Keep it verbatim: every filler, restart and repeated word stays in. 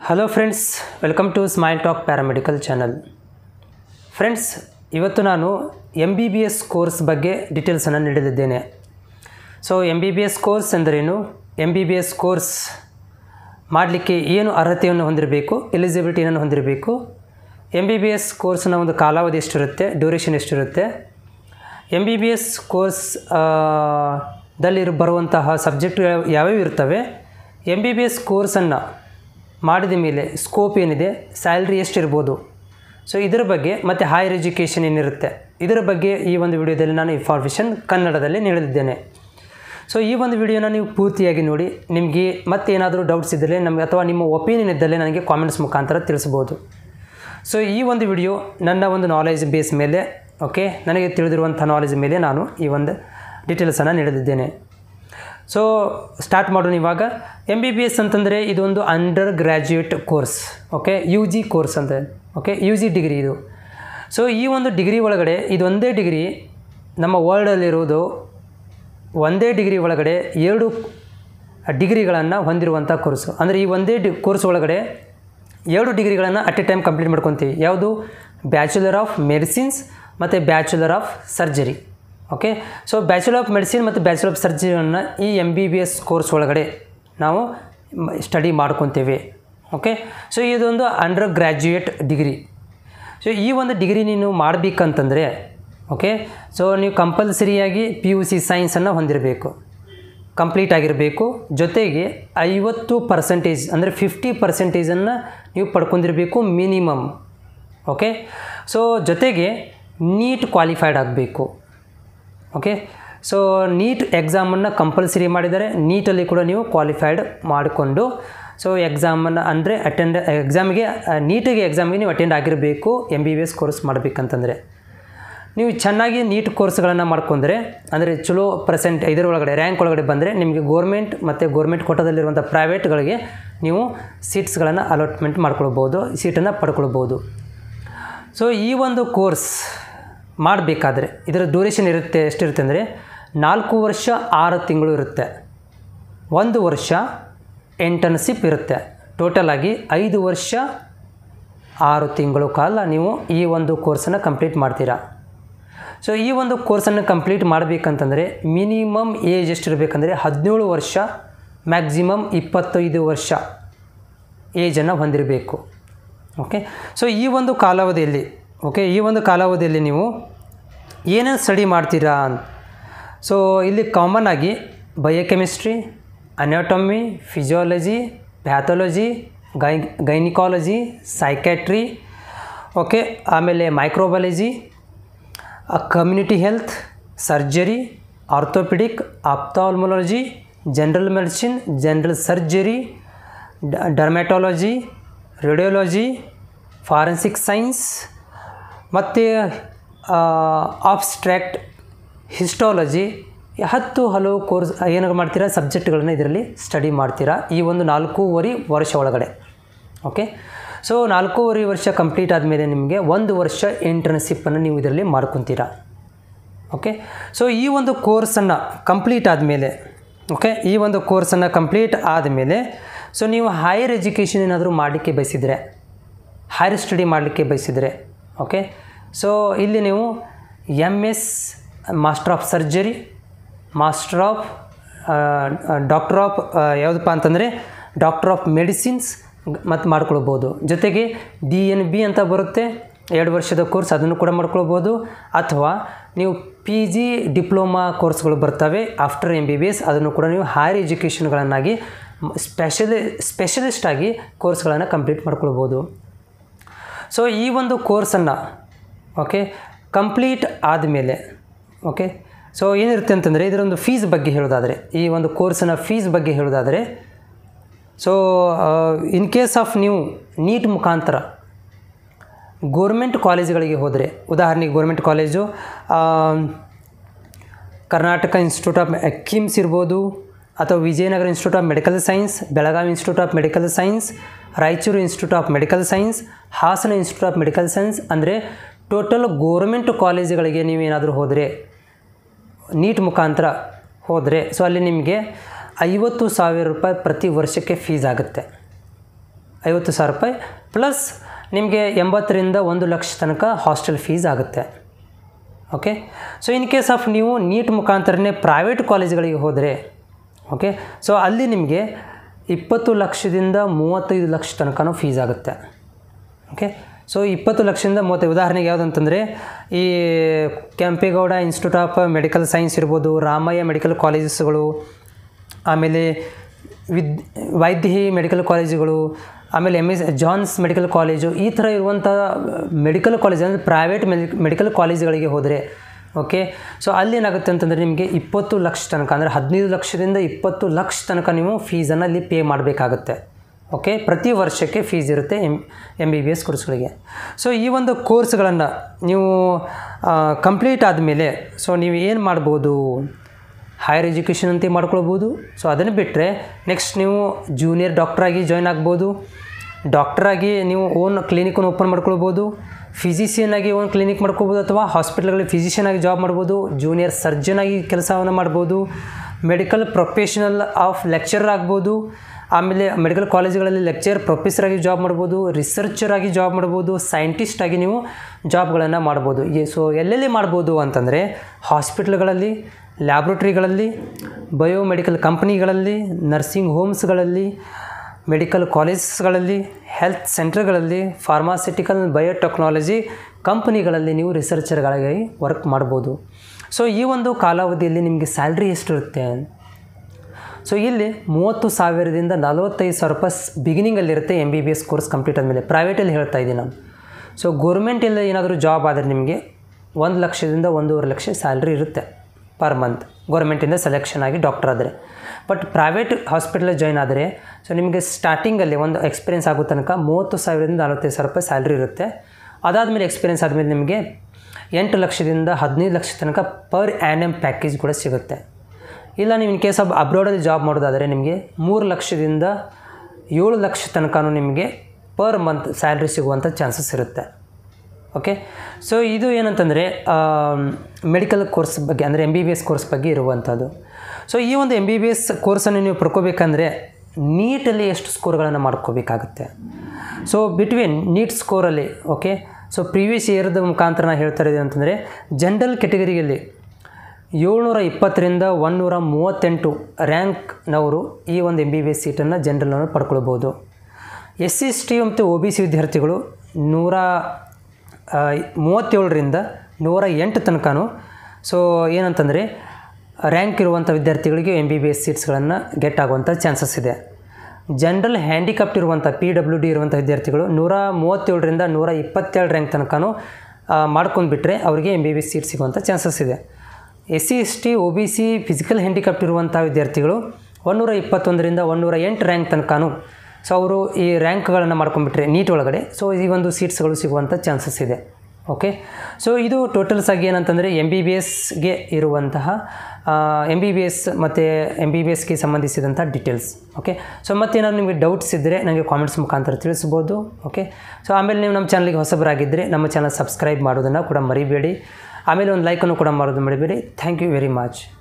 Hello friends, welcome to smile talk paramedical channel. Friends, ಇವತ್ತು ನಾನು M B B S course ಬಗ್ಗೆ ಡೀಟೇಲ್ಸನ್ನು ನೀಡಲಿದ್ದೇನೆ. So M B B S course ಎಂದರೇನು, M B B S course ಮಾಡಲಿಕ್ಕೆ ಏನು ಅರ್ಹತೆಯನ್ನು ಹೊಂದಿರಬೇಕು, ಎಲಿಜಿಬಿಲಿಟಿಯನ್ನು ಹೊಂದಿರಬೇಕು, ಎಮ್ ಬಿ ಬಿ ಎಸ್ ಕೋರ್ಸ್ನ ಒಂದು ಕಾಲಾವಧಿ ಎಷ್ಟಿರುತ್ತೆ, ಡ್ಯೂರೇಷನ್ ಎಷ್ಟಿರುತ್ತೆ, M B B S course ದಲ್ಲಿ ಬರುವಂತಹ ಸಬ್ಜೆಕ್ಟ್ ಯಾವ್ಯಾವ ಇರ್ತವೆ, ಎಮ್ ಬಿ ಬಿ ಎಸ್ ಕೋರ್ಸನ್ನು ಮಾಡಿದ ಮೇಲೆ ಸ್ಕೋಪ್ ಏನಿದೆ, ಸ್ಯಾಲ್ರಿ ಎಷ್ಟಿರ್ಬೋದು, ಸೊ ಇದರ ಬಗ್ಗೆ ಮತ್ತು ಹೈಯರ್ ಎಜುಕೇಷನ್ ಏನಿರುತ್ತೆ ಇದರ ಬಗ್ಗೆ ಈ ಒಂದು ವಿಡಿಯೋದಲ್ಲಿ ನಾನು ಇನ್ಫಾರ್ಮೇಷನ್ ಕನ್ನಡದಲ್ಲಿ ನೀಡಲಿದ್ದೇನೆ. ಸೊ ಈ ಒಂದು ವಿಡಿಯೋನ ನೀವು ಪೂರ್ತಿಯಾಗಿ ನೋಡಿ. ನಿಮಗೆ ಮತ್ತೇನಾದರೂ ಡೌಟ್ಸ್ ಇದ್ದರೆ ನಮಗೆ ಅಥವಾ ನಿಮ್ಮ ಒಪಿನಿಯನ್ ಇದ್ದಲ್ಲಿ ನನಗೆ ಕಾಮೆಂಟ್ಸ್ ಮುಖಾಂತರ ತಿಳಿಸ್ಬೋದು. ಸೊ ಈ ಒಂದು ವಿಡಿಯೋ ನನ್ನ ಒಂದು ನಾಲೆಜ್ ಬೇಸ್ ಮೇಲೆ, ಓಕೆ, ನನಗೆ ತಿಳಿದಿರುವಂಥ ನಾಲೆಜ್ ಮೇಲೆ ನಾನು ಈ ಒಂದು ಡೀಟೇಲ್ಸನ್ನು ನೀಡಲಿದ್ದೇನೆ. ಸೊ ಸ್ಟಾರ್ಟ್ ಮಾಡೋಣ. ಇವಾಗ ಎಮ್ ಬಿ ಬಿ ಎಸ್ ಅಂತಂದರೆ ಇದೊಂದು undergraduate course, okay, U G course ಅಂತ, ಓಕೆ, ಯು ಜಿ ಡಿಗ್ರಿ ಇದು. ಸೊ ಈ ಒಂದು ಡಿಗ್ರಿ ಒಳಗಡೆ ಇದೊಂದೇ ಡಿಗ್ರಿ ನಮ್ಮ ವರ್ಲ್ಡಲ್ಲಿರೋದು, ಒಂದೇ ಡಿಗ್ರಿ ಒಳಗಡೆ ಎರಡು ಡಿಗ್ರಿಗಳನ್ನು ಹೊಂದಿರುವಂಥ ಕೋರ್ಸು. ಅಂದರೆ ಈ ಒಂದೇ ಡಿ ಕೋರ್ಸ್ ಒಳಗಡೆ ಎರಡು ಡಿಗ್ರಿಗಳನ್ನು ಅಟ್ ಎ ಟೈಮ್ ಕಂಪ್ಲೀಟ್ ಮಾಡ್ಕೊತೀವಿ. ಯಾವುದು? ಬ್ಯಾಚುಲರ್ ಆಫ್ ಮೆಡಿಸಿನ್ಸ್ ಮತ್ತು bachelor of surgery. Okay, so bachelor of medicine ಮತ್ತು ಬ್ಯಾಚುಲರ್ ಆಫ್ ಸರ್ಜರಿಯನ್ನು ಈ M B B S course ಒಳಗಡೆ ನಾವು ಸ್ಟಡಿ ಮಾಡ್ಕೊತೇವೆ. ಓಕೆ, ಸೊ ಇದೊಂದು ಅಂಡರ್ ಗ್ರ್ಯಾಜುಯೇಟ್ ಡಿಗ್ರಿ. ಸೊ ಈ ಒಂದು ಡಿಗ್ರಿ ನೀನು ಮಾಡಬೇಕಂತಂದರೆ, ಓಕೆ, ಸೊ ನೀವು ಕಂಪಲ್ಸರಿಯಾಗಿ ಪಿ ಯು ಸಿ ಸೈನ್ಸನ್ನು ಹೊಂದಿರಬೇಕು, ಕಂಪ್ಲೀಟ್ ಆಗಿರಬೇಕು. ಜೊತೆಗೆ ಐವತ್ತು ಪರ್ಸೆಂಟೇಜ್ ಅಂದರೆ ಫಿಫ್ಟಿ ಪರ್ಸೆಂಟೇಜನ್ನು ನೀವು ಪಡ್ಕೊಂಡಿರಬೇಕು ಮಿನಿಮಮ್. ಓಕೆ, ಸೊ ಜೊತೆಗೆ ನೀಟ್ ಕ್ವಾಲಿಫೈಡ್ ಆಗಬೇಕು. ಓಕೆ, ಸೊ ನೀಟ್ ಎಕ್ಸಾಮನ್ನು ಕಂಪಲ್ಸರಿ ಮಾಡಿದರೆ ನೀಟಲ್ಲಿ ಕೂಡ ನೀವು ಕ್ವಾಲಿಫೈಡ್ ಮಾಡಿಕೊಂಡು, ಸೊ ಎಕ್ಸಾಮನ್ನು ಅಂದರೆ ಅಟೆಂಡ್ ಎಕ್ಸಾಮಿಗೆ ನೀಟಿಗೆ ಎಕ್ಸಾಮಿಗೆ ನೀವು ಅಟೆಂಡ್ ಆಗಿರಬೇಕು M B B S course ಮಾಡಬೇಕಂತಂದರೆ. ನೀವು ಚೆನ್ನಾಗಿ ನೀಟ್ ಕೋರ್ಸ್ಗಳನ್ನು ಮಾಡ್ಕೊಂಡ್ರೆ, ಅಂದರೆ ಚಲೋ ಪರ್ಸೆಂಟ್ ಇದರೊಳಗಡೆ ರ್ಯಾಂಕ್ ಒಳಗಡೆ ಬಂದರೆ ನಿಮಗೆ ಗೋರ್ಮೆಂಟ್ ಮತ್ತು ಗೋರ್ಮೆಂಟ್ ಕೋಟಾದಲ್ಲಿರುವಂಥ ಪ್ರೈವೇಟ್ಗಳಿಗೆ ನೀವು ಸೀಟ್ಸ್ಗಳನ್ನು ಅಲಾಟ್ಮೆಂಟ್ ಮಾಡ್ಕೊಳ್ಬೋದು, ಸೀಟನ್ನು ಪಡ್ಕೊಳ್ಬೋದು. ಸೊ ಈ ಒಂದು ಕೋರ್ಸ್ ಮಾಡಬೇಕಾದ್ರೆ ಇದರ ಡ್ಯೂರೇಷನ್ ಇರುತ್ತೆ, ಎಷ್ಟಿರುತ್ತೆ ಅಂದರೆ ನಾಲ್ಕು ವರ್ಷ ಆರು ತಿಂಗಳು ಇರುತ್ತೆ, ಒಂದು ವರ್ಷ ಇಂಟರ್ನ್ಶಿಪ್ ಇರುತ್ತೆ. ಟೋಟಲಾಗಿ ಐದು ವರ್ಷ ಆರು ತಿಂಗಳು ಕಾಲ ನೀವು ಈ ಒಂದು ಕೋರ್ಸನ್ನು ಕಂಪ್ಲೀಟ್ ಮಾಡ್ತೀರಾ. ಸೊ ಈ ಒಂದು ಕೋರ್ಸನ್ನು ಕಂಪ್ಲೀಟ್ ಮಾಡಬೇಕಂತಂದರೆ ಮಿನಿಮಮ್ ಏಜ್ ಎಷ್ಟಿರಬೇಕಂದ್ರೆ ಹದಿನೇಳು ವರ್ಷ, ಮ್ಯಾಕ್ಸಿಮಮ್ ಇಪ್ಪತ್ತೈದು ವರ್ಷ ಏಜನ್ನು ಹೊಂದಿರಬೇಕು. ಓಕೆ, ಸೊ ಈ ಒಂದು ಕಾಲಾವಧಿಯಲ್ಲಿ ಓಕೆ ಈ ಒಂದು ಕಾಲಾವಧಿಯಲ್ಲಿ ನೀವು ಏನೇನು ಸ್ಟಡಿ ಮಾಡ್ತೀರಾ ಅಂತ, ಸೊ ಇಲ್ಲಿ ಕಾಮನ್ ಆಗಿ biochemistry, anatomy, physiology, pathology, gy gynaecology, psychiatry, okay, ಆಮೇಲೆ microbiology, community health, surgery, orthopaedic, ophthalmology, general medicine, general surgery, dermatology, radiology, forensic science ಮತ್ತು ಆಬ್ಸ್ಟ್ರಾಕ್ಟ್ ಹಿಸ್ಟಾಲಜಿ, ಹತ್ತು ಹಲವು ಕೋರ್ಸ್ ಏನಾರು ಮಾಡ್ತೀರಾ ಸಬ್ಜೆಕ್ಟ್ಗಳನ್ನು ಇದರಲ್ಲಿ ಸ್ಟಡಿ ಮಾಡ್ತೀರಾ ಈ ಒಂದು ನಾಲ್ಕೂವರೆ ವರ್ಷ ಒಳಗಡೆ. ಓಕೆ, ಸೊ ನಾಲ್ಕೂವರೆ ವರ್ಷ ಕಂಪ್ಲೀಟ್ ಆದಮೇಲೆ ನಿಮಗೆ ಒಂದು ವರ್ಷ ಇಂಟರ್ನ್ಶಿಪ್ಪನ್ನು ನೀವು ಇದರಲ್ಲಿ ಮಾಡ್ಕೊತೀರಾ. ಓಕೆ, ಸೊ ಈ ಒಂದು ಕೋರ್ಸನ್ನು ಕಂಪ್ಲೀಟ್ ಆದಮೇಲೆ ಓಕೆ ಈ ಒಂದು ಕೋರ್ಸನ್ನು ಕಂಪ್ಲೀಟ್ ಆದಮೇಲೆ ಸೊ ನೀವು ಹೈಯರ್ ಎಜುಕೇಷನ್ ಏನಾದರೂ ಮಾಡಲಿಕ್ಕೆ ಬಯಸಿದರೆ, ಹೈಯರ್ ಸ್ಟಡಿ ಮಾಡಲಿಕ್ಕೆ ಬಯಸಿದರೆ, ಓಕೆ, ಸೊ ಇಲ್ಲಿ ನೀವು M S master of surgery, master of doctor of ಯಾವುದಪ್ಪ ಅಂತಂದರೆ ಡಾಕ್ಟರ್ ಆಫ್ ಮೆಡಿಸಿನ್ಸ್ ಮತ್ತು ಮಾಡ್ಕೊಳ್ಬೋದು. ಜೊತೆಗೆ ಡಿ ಎನ್ ಬಿ ಅಂತ ಬರುತ್ತೆ, ಎರಡು ವರ್ಷದ ಕೋರ್ಸ್, ಅದನ್ನು ಕೂಡ ಮಾಡ್ಕೊಳ್ಬೋದು. ಅಥವಾ ನೀವು ಪಿ ಜಿ ಡಿಪ್ಲೊಮಾ ಕೋರ್ಸ್ಗಳು ಬರ್ತವೆ after M B B S, ಅದನ್ನು ಕೂಡ ನೀವು ಹೈಯರ್ ಎಜುಕೇಷನ್ಗಳನ್ನಾಗಿ ಸ್ಪೆಷಲಿ ಸ್ಪೆಷಲಿಸ್ಟಾಗಿ ಕೋರ್ಸ್ಗಳನ್ನು ಕಂಪ್ಲೀಟ್ ಮಾಡ್ಕೊಳ್ಬೋದು. ಸೊ ಈ ಒಂದು ಕೋರ್ಸನ್ನು ಓಕೆ ಕಂಪ್ಲೀಟ್ ಆದಮೇಲೆ ಓಕೆ ಸೊ ಏನಿರುತ್ತೆ ಅಂತಂದರೆ ಇದರೊಂದು ಫೀಸ್ ಬಗ್ಗೆ ಹೇಳೋದಾದರೆ, ಈ ಒಂದು ಕೋರ್ಸಿನ ಫೀಸ್ ಬಗ್ಗೆ ಹೇಳೋದಾದರೆ, ಸೊ ಇನ್ ಕೇಸ್ ಆಫ್ ನೀವು ನೀಟ್ ಮುಖಾಂತರ ಗೋರ್ಮೆಂಟ್ ಕಾಲೇಜುಗಳಿಗೆ ಹೋದರೆ, ಉದಾಹರಣೆಗೆ government college Karnataka institute of KIMS ಇರ್ಬೋದು, ಅಥವಾ Vijayanagara institute of medical science, Belagavi institute of medical science, Raichur institute of medical science, Hassan institute of medical science, ಅಂದರೆ ಟೋಟಲ್ ಗೋರ್ಮೆಂಟ್ ಕಾಲೇಜುಗಳಿಗೆ ನೀವೇನಾದರೂ ಹೋದರೆ, ನೀಟ್ ಮುಖಾಂತರ ಹೋದರೆ, ಸೊ ಅಲ್ಲಿ ನಿಮಗೆ ಐವತ್ತು ಸಾವಿರ ರೂಪಾಯಿ ಪ್ರತಿ ವರ್ಷಕ್ಕೆ ಫೀಸ್ ಆಗುತ್ತೆ. ಐವತ್ತು ಸಾವಿರ ರೂಪಾಯಿ ಪ್ಲಸ್ ನಿಮಗೆ ಎಂಬತ್ತರಿಂದ ಒಂದು ಲಕ್ಷ ತನಕ ಹಾಸ್ಟೆಲ್ ಫೀಸ್ ಆಗುತ್ತೆ. Okay, so in case of ನೀವು ನೀಟ್ ಮುಖಾಂತರನೇ ಪ್ರೈವೇಟ್ ಕಾಲೇಜ್ಗಳಿಗೆ ಹೋದರೆ, ಓಕೆ, ಸೊ ಅಲ್ಲಿ ನಿಮಗೆ ಇಪ್ಪತ್ತು ಲಕ್ಷದಿಂದ ಮೂವತ್ತೈದು ಲಕ್ಷ ತನಕನೂ ಫೀಸ್ ಆಗುತ್ತೆ. ಓಕೆ, ಸೊ ಇಪ್ಪತ್ತು ಲಕ್ಷದಿಂದ ಮೂವತ್ತೈದು, ಉದಾಹರಣೆಗೆ ಯಾವುದಂತಂದರೆ ಈ Kempegowda institute of medical science ಇರ್ಬೋದು, ರಾಮಯ್ಯ ಮೆಡಿಕಲ್ ಕಾಲೇಜಸ್ಗಳು, ಆಮೇಲೆ ವಿದ್ ವೈದ್ಯಹಿ ಮೆಡಿಕಲ್ ಕಾಲೇಜುಗಳು, ಆಮೇಲೆ M S John's medical college, ಈ ಥರ ಇರುವಂಥ ಮೆಡಿಕಲ್ ಕಾಲೇಜ್ ಅಂದರೆ ಪ್ರೈವೇಟ್ ಮೆಡಿಕಲ್ ಕಾಲೇಜುಗಳಿಗೆ ಹೋದರೆ, ಓಕೆ, ಸೊ ಅಲ್ಲಿ ಏನಾಗುತ್ತೆ ಅಂತಂದರೆ ನಿಮಗೆ ಇಪ್ಪತ್ತು ಲಕ್ಷ ತನಕ ಅಂದರೆ ಹದಿನೈದು ಲಕ್ಷದಿಂದ ಇಪ್ಪತ್ತು ಲಕ್ಷ ತನಕ ನೀವು ಫೀಸನ್ನು ಅಲ್ಲಿ ಪೇ ಮಾಡಬೇಕಾಗುತ್ತೆ. ಓಕೆ, ಪ್ರತಿ ವರ್ಷಕ್ಕೆ ಫೀಸ್ ಇರುತ್ತೆ M M B B S ಕೋರ್ಸ್ಗಳಿಗೆ. ಸೊ ಈ ಒಂದು ಕೋರ್ಸ್ಗಳನ್ನು ನೀವು ಕಂಪ್ಲೀಟ್ ಆದಮೇಲೆ ಸೊ ನೀವು ಏನು ಮಾಡ್ಬೋದು, ಹೈಯರ್ ಎಜುಕೇಷನ್ ಅಂತ ಮಾಡ್ಕೊಳ್ಬೋದು. ಸೊ ಅದನ್ನು ಬಿಟ್ಟರೆ ನೆಕ್ಸ್ಟ್ ನೀವು ಜೂನಿಯರ್ ಡಾಕ್ಟ್ರಾಗಿ ಜಾಯ್ನ್ ಆಗ್ಬೋದು, ಡಾಕ್ಟ್ರಾಗಿ ನೀವು ಓನ್ ಕ್ಲಿನಿಕನ್ನು ಓಪನ್ ಮಾಡ್ಕೊಳ್ಬೋದು, ಫಿಸಿಷಿಯನ್ ಆಗಿ ಓನ್ ಕ್ಲಿನಿಕ್ ಮಾಡ್ಕೊಬೋದು, ಅಥವಾ ಹಾಸ್ಪಿಟಲ್ಗಳಲ್ಲಿ ಫಿಸಿಷಿಯನ್ ಆಗಿ ಜಾಬ್ ಮಾಡ್ಬೋದು, ಜೂನಿಯರ್ ಸರ್ಜನ್ ಆಗಿ ಕೆಲಸವನ್ನು ಮಾಡ್ಬೋದು, ಮೆಡಿಕಲ್ ಪ್ರೊಫೆಷನಲ್ ಆಫ್ ಲೆಕ್ಚರರ್ ಆಗ್ಬೋದು, ಆಮೇಲೆ ಮೆಡಿಕಲ್ ಕಾಲೇಜುಗಳಲ್ಲಿ ಲೆಕ್ಚರ್ ಪ್ರೊಫೆಸರ್ ಆಗಿ ಜಾಬ್ ಮಾಡ್ಬೋದು, ರಿಸರ್ಚರ್ ಆಗಿ ಜಾಬ್ ಮಾಡ್ಬೋದು, ಸೈಂಟಿಸ್ಟ್ ಆಗಿ ನೀವು ಜಾಬ್ಗಳನ್ನು ಮಾಡ್ಬೋದು. ಈ ಸೊ ಎಲ್ಲೆಲ್ಲಿ ಮಾಡ್ಬೋದು ಅಂತಂದರೆ ಹಾಸ್ಪಿಟಲ್ಗಳಲ್ಲಿ, ಲ್ಯಾಬ್ರೋಟ್ರಿಗಳಲ್ಲಿ, ಬಯೋಮೆಡಿಕಲ್ ಕಂಪ್ನಿಗಳಲ್ಲಿ, ನರ್ಸಿಂಗ್ ಹೋಮ್ಸ್ಗಳಲ್ಲಿ, ಮೆಡಿಕಲ್ ಕಾಲೇಜಸ್ಗಳಲ್ಲಿ, ಹೆಲ್ತ್ ಸೆಂಟರ್ಗಳಲ್ಲಿ, ಫಾರ್ಮಾಸ್ಯೂಟಿಕಲ್ ಬಯೋಟೆಕ್ನಾಲಜಿ ಕಂಪನಿಗಳಲ್ಲಿ ನೀವು ರಿಸರ್ಚರ್ಗಳಾಗಿ ವರ್ಕ್ ಮಾಡ್ಬೋದು. ಸೊ ಈ ಒಂದು ಕಾಲಾವಧಿಯಲ್ಲಿ ನಿಮಗೆ ಸ್ಯಾಲ್ರಿ ಎಷ್ಟಿರುತ್ತೆ? ಸೊ ಇಲ್ಲಿ ಮೂವತ್ತು ಸಾವಿರದಿಂದ ನಲವತ್ತೈದು ಸಾವಿರ ರೂಪಾಯಿ ಬಿಗಿನಿಂಗಲ್ಲಿರುತ್ತೆ M B B S course complete ಆದಮೇಲೆ. ಪ್ರೈವೇಟಲ್ಲಿ ಹೇಳ್ತಾ ಇದ್ದೀನಿ ನಾನು. ಸೊ ಗೋರ್ಮೆಂಟಲ್ಲಿ ಏನಾದರೂ ಜಾಬ್ ಆದರೆ ನಿಮಗೆ ಒಂದು ಲಕ್ಷದಿಂದ ಒಂದೂವರೆ ಲಕ್ಷ ಸ್ಯಾಲ್ರಿ ಇರುತ್ತೆ ಪರ್ ಮಂತ್, ಗೌರ್ಮೆಂಟಿಂದ ಸೆಲೆಕ್ಷನ್ ಆಗಿ ಡಾಕ್ಟರ್ ಆದರೆ. ಬಟ್ ಪ್ರೈವೇಟ್ ಹಾಸ್ಪಿಟಲ್ ಜಾಯ್ನ್ ಆದರೆ ಸೊ ನಿಮಗೆ ಸ್ಟಾರ್ಟಿಂಗಲ್ಲಿ ಒಂದು ಎಕ್ಸ್ಪೀರಿಯೆನ್ಸ್ ಆಗೋ ತನಕ ಮೂವತ್ತು ಸಾವಿರದಿಂದ ನಲವತ್ತೈದು ಸಾವಿರ ರೂಪಾಯಿ ಸ್ಯಾಲ್ರಿ ಇರುತ್ತೆ. ಅದಾದಮೇಲೆ ಎಕ್ಸ್ಪೀರಿಯೆನ್ಸ್ ಆದಮೇಲೆ ನಿಮಗೆ ಎಂಟು ಲಕ್ಷದಿಂದ ಹದಿನೈದು ಲಕ್ಷ ತನಕ ಪರ್ ಆ್ಯನಮ್ ಪ್ಯಾಕೇಜ್ ಕೂಡ ಸಿಗುತ್ತೆ. ಇಲ್ಲ ನೀವು ಇನ್ ಕೇಸ್ ಆಫ್ ಅಬ್ರಾಡಲ್ಲಿ ಜಾಬ್ ಮಾಡೋದಾದರೆ ನಿಮಗೆ ಮೂರು ಲಕ್ಷದಿಂದ ಏಳು ಲಕ್ಷ ತನಕನೂ ನಿಮಗೆ ಪರ್ ಮಂತ್ ಸ್ಯಾಲ್ರಿ ಸಿಗುವಂಥ ಚಾನ್ಸಸ್ ಇರುತ್ತೆ. ಓಕೆ, ಸೊ ಇದು ಏನಂತಂದರೆ ಮೆಡಿಕಲ್ ಕೋರ್ಸ್ ಬಗ್ಗೆ ಅಂದರೆ M B B S course ಬಗ್ಗೆ ಇರುವಂಥದ್ದು. ಸೊ ಈ ಒಂದು ಎಮ್ ಬಿ ಬಿ ಎಸ್ ಕೋರ್ಸನ್ನು ನೀವು ಪಡ್ಕೋಬೇಕಂದ್ರೆ ನೀಟಲ್ಲಿ ಎಷ್ಟು ಸ್ಕೋರ್ಗಳನ್ನು ಮಾಡ್ಕೋಬೇಕಾಗುತ್ತೆ. ಸೊ ಬಿಟ್ವೀನ್ ನೀಟ್ ಸ್ಕೋರಲ್ಲಿ, ಓಕೆ, ಸೊ ಪ್ರೀವಿಯಸ್ ಇಯರ್ದ ಮುಖಾಂತರ ನಾನು ಹೇಳ್ತಾ ಇರೋದು ಅಂತಂದರೆ ಜನರಲ್ ಕೆಟಗರಿಯಲ್ಲಿ ಏಳ್ನೂರ ಇಪ್ಪತ್ತರಿಂದ ಒಂದುನೂರ ಮೂವತ್ತೆಂಟು ರ್ಯಾಂಕ್ನವರು ಈ ಒಂದು ಎಮ್ ಬಿ ಬಿ ಎಸ್ ಸೀಟನ್ನು ಜನರಲ್ನವರು ಪಡ್ಕೊಳ್ಬೋದು. ಎಸ್ ಸಿ ಎಸ್ ಟಿ ಮತ್ತು ಒ ಬಿ ಸಿ ವಿದ್ಯಾರ್ಥಿಗಳು ನೂರ ಮೂವತ್ತೇಳರಿಂದ ನೂರ ಎಂಟು ತನಕನೂ ಸೊ ಏನಂತಂದರೆ ರ್ಯಾಂಕ್ ಇರುವಂಥ ವಿದ್ಯಾರ್ಥಿಗಳಿಗೆ ಎಮ್ ಬಿ ಬಿ ಎಸ್ ಸೀಟ್ಸ್ಗಳನ್ನು ಗೆಟ್ ಆಗುವಂಥ ಚಾನ್ಸಸ್ ಇದೆ. ಜನರಲ್ ಹ್ಯಾಂಡಿಕ್ಯಾಪ್ಟ್ ಇರುವಂಥ ಪಿ ಡಬ್ಲ್ಯೂ ಡಿ ಇರುವಂಥ ವಿದ್ಯಾರ್ಥಿಗಳು ನೂರ ಮೂವತ್ತೇಳರಿಂದ ನೂರ ಇಪ್ಪತ್ತೇಳು ರ್ಯಾಂಕ್ ತನಕನೂ ಮಾಡ್ಕೊಂಡ್ಬಿಟ್ರೆ ಅವರಿಗೆ M B B S seat ಸಿಗುವಂಥ ಚಾನ್ಸಸ್ ಇದೆ. S C S T O B C physical handicapped ಇರುವಂಥ ವಿದ್ಯಾರ್ಥಿಗಳು ಒಂದುನೂರ ಇಪ್ಪತ್ತೊಂದರಿಂದ ಒಂದುನೂರ ಎಂಟು ರ್ಯಾಂಕ್ ತನಕನೂ ಸೊ ಅವರು ಈ ರ್ಯಾಂಕ್ಗಳನ್ನು ಮಾಡ್ಕೊಂಡ್ಬಿಟ್ರೆ ನೀಟ್ ಒಳಗಡೆ ಸೊ ಈ ಒಂದು ಸೀಟ್ಸ್ಗಳು ಸಿಗುವಂಥ ಚಾನ್ಸಸ್ ಇದೆ. ಓಕೆ, ಸೊ ಇದು ಟೋಟಲ್ಸ್ ಆಗಿ ಏನಂತಂದರೆ ಎಮ್ ಬಿ ಬಿ ಎಸ್ಗೆ ಇರುವಂತಹ ಎಮ್ ಬಿ ಬಿ ಎಸ್ ಮತ್ತು ಎಮ್ ಬಿ ಬಿ ಎಸ್ಗೆ ಸಂಬಂಧಿಸಿದಂಥ ಡೀಟೇಲ್ಸ್. ಓಕೆ, ಸೊ ಮತ್ತೇನಾದ್ರು ನಿಮಗೆ ಡೌಟ್ಸ್ ಇದ್ದರೆ ನನಗೆ ಕಾಮೆಂಟ್ಸ್ ಮುಖಾಂತರ ತಿಳಿಸ್ಬೋದು. ಓಕೆ, ಸೊ ಆಮೇಲೆ ನೀವು ನಮ್ಮ ಚಾನಲ್ಗೆ ಹೊಸಬರಾಗಿದ್ದರೆ ನಮ್ಮ ಚಾನಲ್ ಸಬ್ಸ್ಕ್ರೈಬ್ ಮಾಡೋದನ್ನು ಕೂಡ ಮರಿಬೇಡಿ. ಆಮೇಲೆ ಒಂದು ಲೈಕನ್ನು ಕೂಡ ಮಾಡೋದು ಮರಿಬೇಡಿ. Thank you very much.